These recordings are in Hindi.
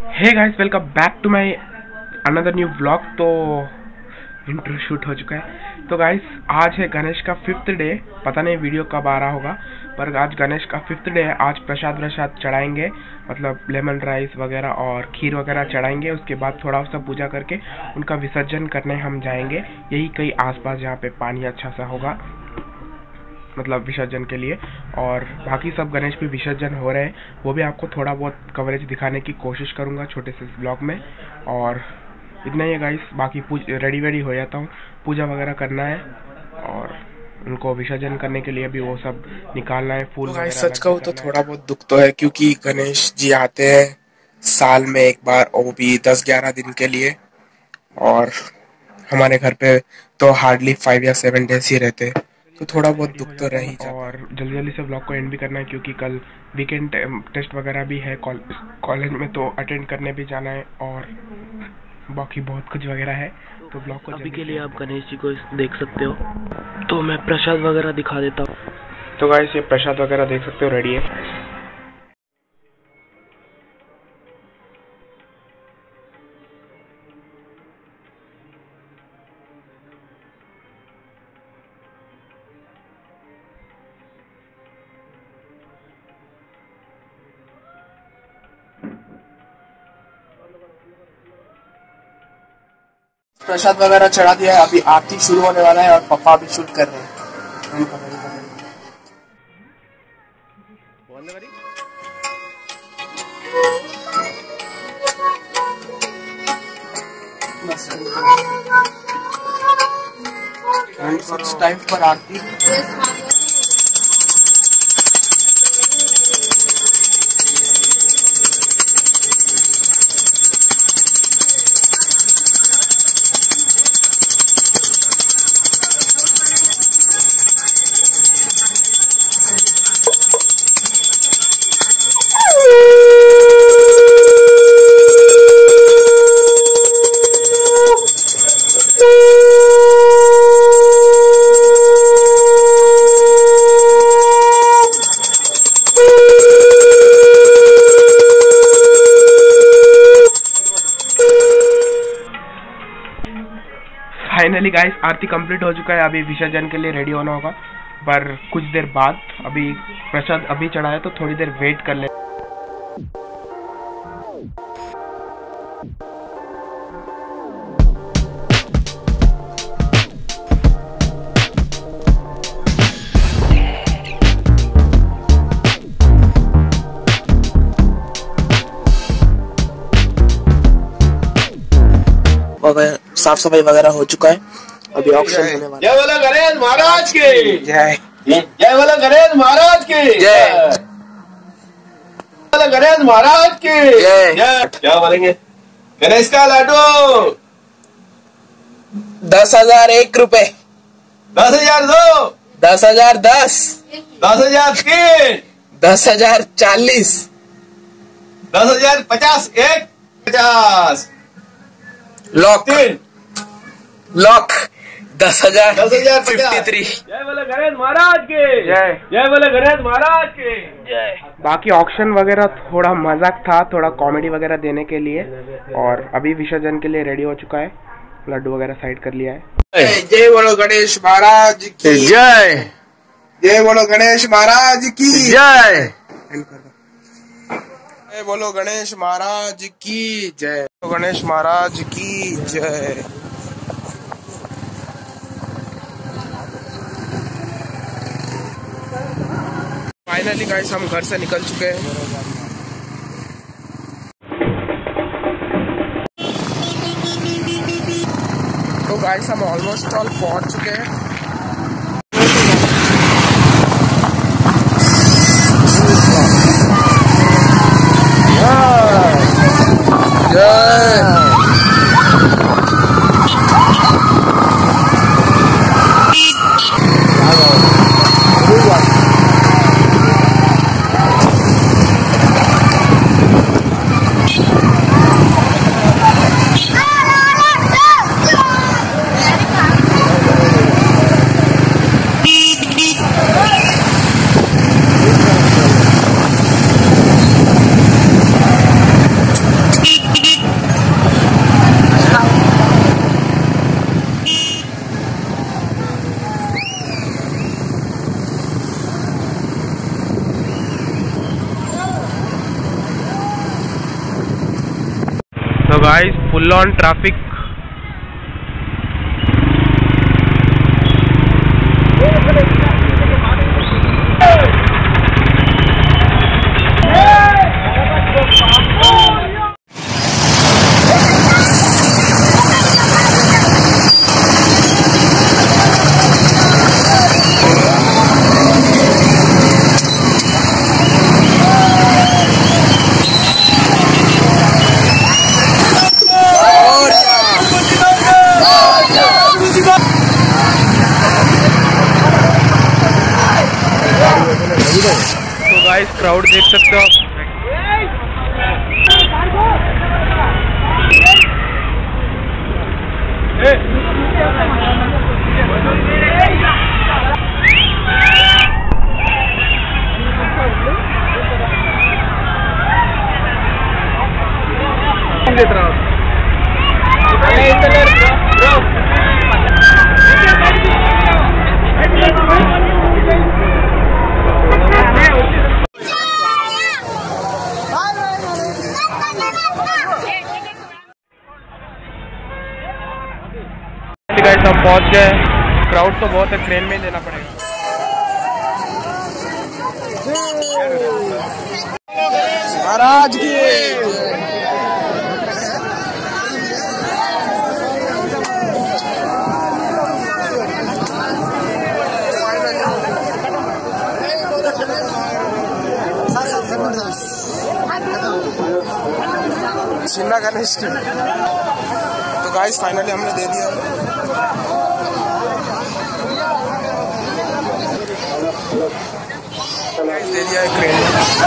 Hey guys, welcome back to my another new vlog. तो इंट्रो शूट हो चुका है। तो गाइस, आज है गणेश का 5th डे। पता नहीं वीडियो कब आ रहा होगा, पर आज गणेश का 5th डे है। आज प्रसाद चढ़ाएंगे, मतलब लेमन राइस वगैरह और खीर वगैरह चढ़ाएंगे। उसके बाद थोड़ा सा पूजा करके उनका विसर्जन करने हम जाएंगे। यही कहीं आसपास जहाँ पे पानी अच्छा सा होगा, मतलब विसर्जन के लिए। और बाकी सब गणेश भी विसर्जन हो रहे हैं, वो भी आपको थोड़ा बहुत कवरेज दिखाने की कोशिश करूंगा छोटे से ब्लॉग में। और इतना ही है गाइस, बाकी रेडी हो जाता हूँ, पूजा वगैरह करना है और उनको विसर्जन करने के लिए भी वो सब निकालना है, फूल वगैरह। सच कहूँ तो थोड़ा बहुत दुख तो है, क्योंकि गणेश जी आते हैं साल में एक बार, और वो भी 10-11 दिन के लिए। और हमारे घर पे तो हार्डली 5 या 7 डेज ही रहते हैं, तो थोड़ा बहुत दुख तो रही जाता है। और जल्दी से ब्लॉग को एंड भी करना है, क्योंकि कल वीकेंड टेस्ट वगैरह भी है कॉलेज में, तो अटेंड करने भी जाना है और बाकी बहुत कुछ वगैरह है। तो ब्लॉग को अभी के लिए आप गणेश जी को देख सकते हो, तो मैं प्रसाद वगैरह दिखा देता हूँ। तो गाइस, ये प्रसाद वगैरह देख सकते हो, रेडी है। प्रसाद वगैरह चढ़ा दिया है, अभी आरती शुरू होने वाला है और पापा भी शूट कर रहे हैं। टाइम पर आरती फाइनली गाइस, आरती कंप्लीट हो चुका है। अभी विसर्जन के लिए रेडी होना होगा, पर कुछ देर बाद। अभी प्रसाद अभी चढ़ा है, तो थोड़ी देर वेट कर ले। साफ सफाई वगैरह हो चुका है, अभी ऑक्शन होने वाला है। जय बोलो गणेश महाराज की जय। जय बोलो गणेश महाराज की जय। बोलो गणेश महाराज की जय। क्या बोलेंगे? गणेश का लाडू 10,001 रुपए, 10,002, 10,010, 10,003, 10,040, 10,050, 50, लॉक 3, लॉक 10,053। जय बोलो गणेश महाराज की जय। जय बोलो गणेश महाराज की जय। बाकी ऑक्शन वगैरह थोड़ा मजाक था, थोड़ा कॉमेडी वगैरह देने के लिए। और अभी विसर्जन के लिए रेडी हो चुका है, लड्डू वगैरह साइड कर लिया है। जय बोलो गणेश महाराज की जय। जय बोलो गणेश महाराज की जय। जय बोलो गणेश महाराज की जय। गणेश महाराज की जय। फाइनली गाइस, हम घर से निकल चुके हैं। तो गाइस, हम ऑलमोस्ट ऑल पहुंच चुके हैं। Guys full on traffic. तो गाइस क्राउड देख सकते हो आप। गाइस हम पहुंच गए। क्राउड तो बहुत है, ट्रेन में ही देना पड़ेगा। महाराज की शिमला गणेश। तो गाइस फाइनली हमने दे दिया। दे दिया है crane.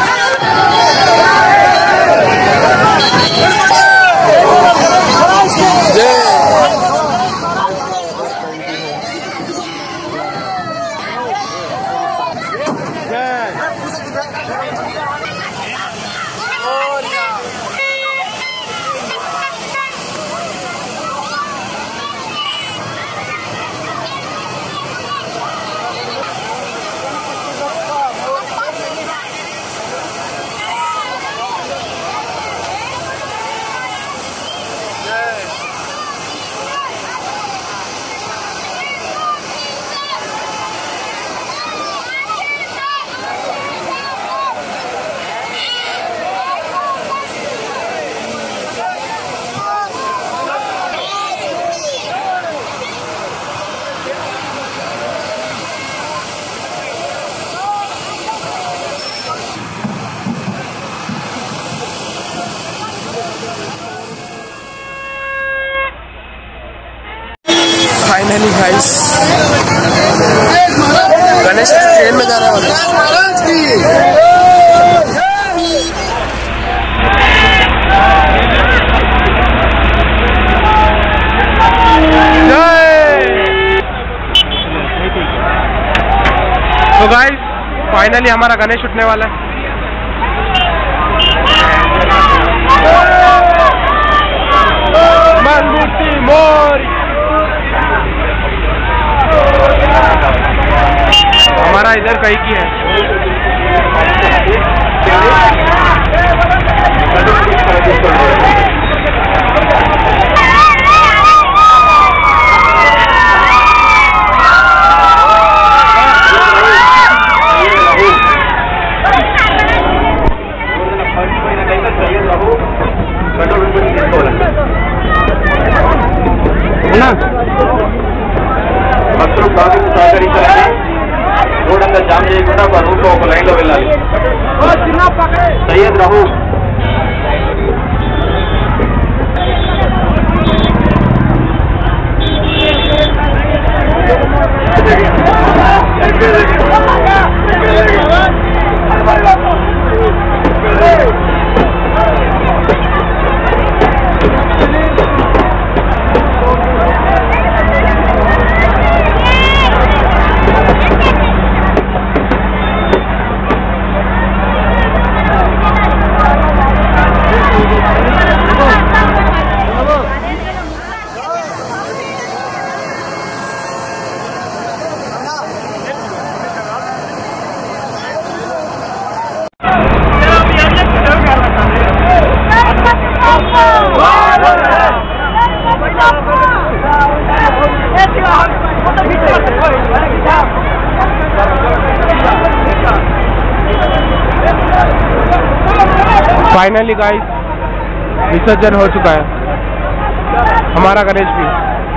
Finally guys Ganesh train में जाने वाले। तो गाइस फाइनली हमारा गणेश उठने वाला है। मनमूर्ति मोरी। हमारा इधर कहीं की है। భక్తులు ట్రాఫిక్ సహకరించాలని రోడ్ అంతా జామ్ చేయకుండా ఒక రూట్ లో ఒక లైన్ లో వెళ్ళాలి. సయ్యద్ రహూ फाइनली गाइस विसर्जन हो चुका है हमारा गणेश भी।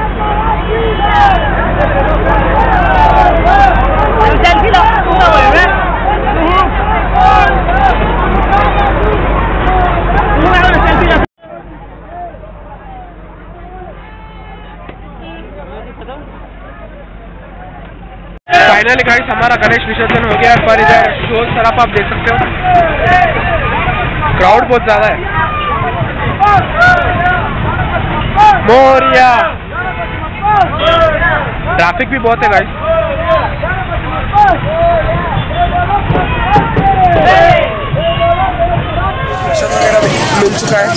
फाइनली गाइस हमारा गणेश विसर्जन हो गया। पर इधर शोर शराबा आप देख सकते हो, क्राउड बहुत ज्यादा है। मोरिया ट्रैफिक भी बहुत है गाइस। प्रसाद वगैरह भी मिल चुका है।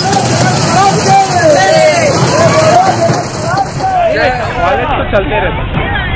कॉलेज तो चलते रहते।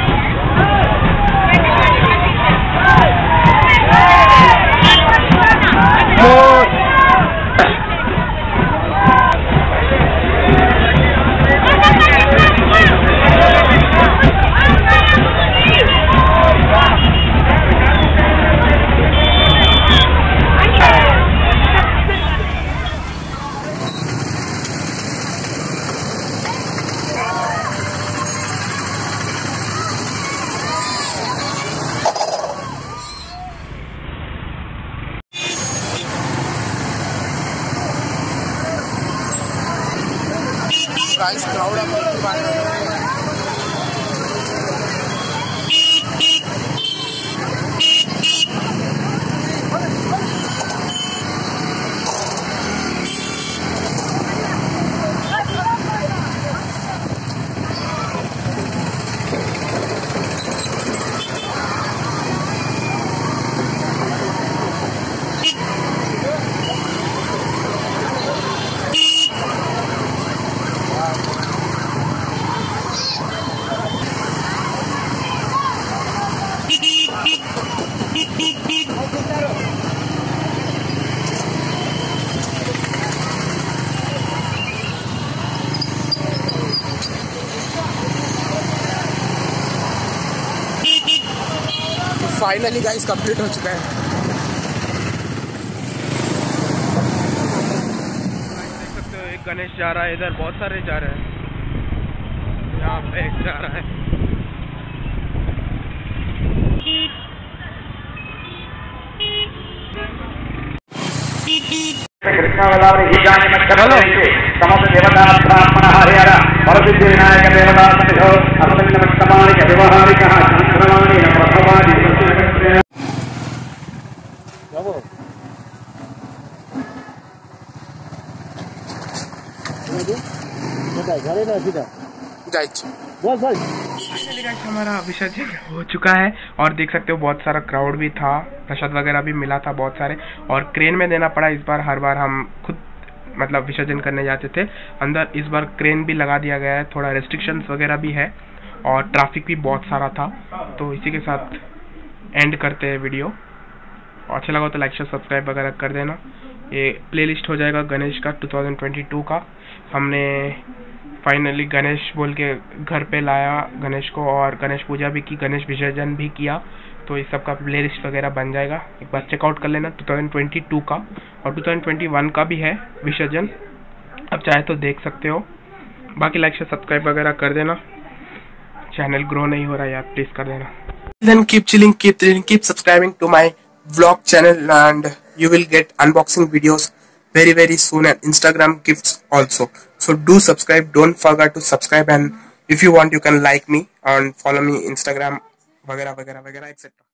गाइस क्राउड आप की बात कर रहे हैं। फाइनली गाइस कंप्लीट हो चुका है। देख सकते हो एक गणेश जा रहा है, इधर बहुत सारे जा रहे हैं। यहाँ पे एक जा रहा है। समस्त देवता ब्राह्मण हरिहर परसिद्धि विनायक देवता सन्निधौ असमिन नमस्तमानिक व्यवहारिकः संक्रमणेन प्रभवादि हमारा विसर्जन हो चुका है और देख सकते हो बहुत सारा क्राउड भी था, प्रसाद वगैरह भी मिला था बहुत सारे, और क्रेन में देना पड़ा इस बार। हर बार हम खुद मतलब विसर्जन करने जाते थे अंदर, इस बार क्रेन भी लगा दिया गया है। थोड़ा रेस्ट्रिक्शंस वगैरह भी है और ट्रैफिक भी बहुत सारा था। तो इसी के साथ एंड करते हैं वीडियो। अच्छा लगा तो लाइक शेयर सब्सक्राइब वगैरह कर देना। ये प्लेलिस्ट हो जाएगा गणेश का 2022 का। हमने फाइनली गणेश बोल के घर पे लाया गणेश को, और गणेश पूजा भी की, गणेश विसर्जन भी किया। तो इस सब का प्लेलिस्ट वगैरह बन जाएगा, एक बार चेकआउट कर लेना 2022 का। और 2021 का भी है विसर्जन, अब चाहे तो देख सकते हो। बाकी लाइक शेयर सब्सक्राइब वगैरह कर देना, चैनल ग्रो नहीं हो रहा है यार, प्लीज कर देना। Then keep chilling, keep thrilling, keep subscribing to my vlog channel, and you will get unboxing videos very soon, and Instagram gifts also. So do subscribe, don't forget to subscribe, and if you want you can like me and follow me Instagram वगैरह etc.